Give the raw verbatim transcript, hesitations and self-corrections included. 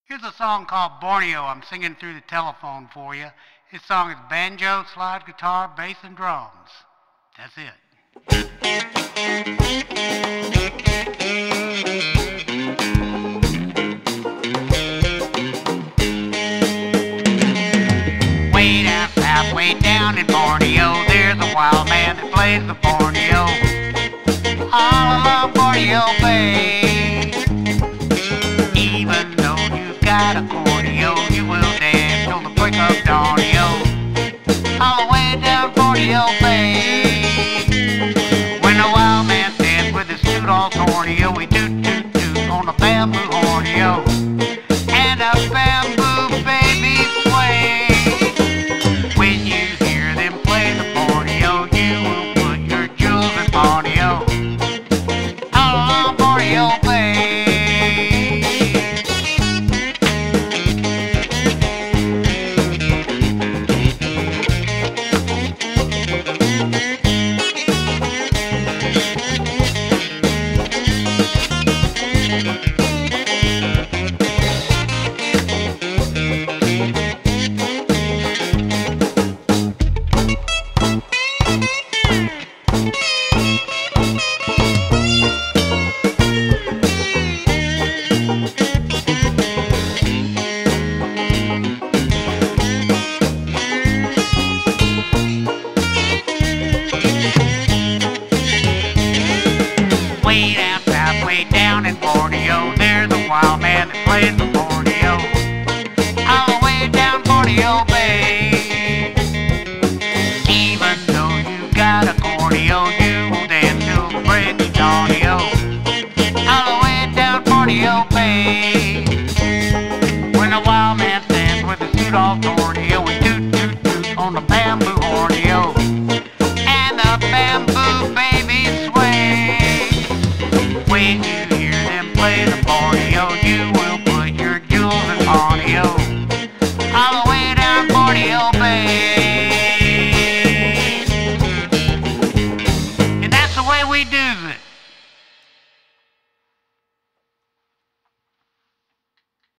Here's a song called Borneo. I'm singing through the telephone for you. This song is banjo, slide guitar, bass, and drums. That's it. Way down south, way down in Borneo, there's a wild man that plays the Borneo. All along Borneo Bay. Even though you've got a corneo, you will dance till the break of day.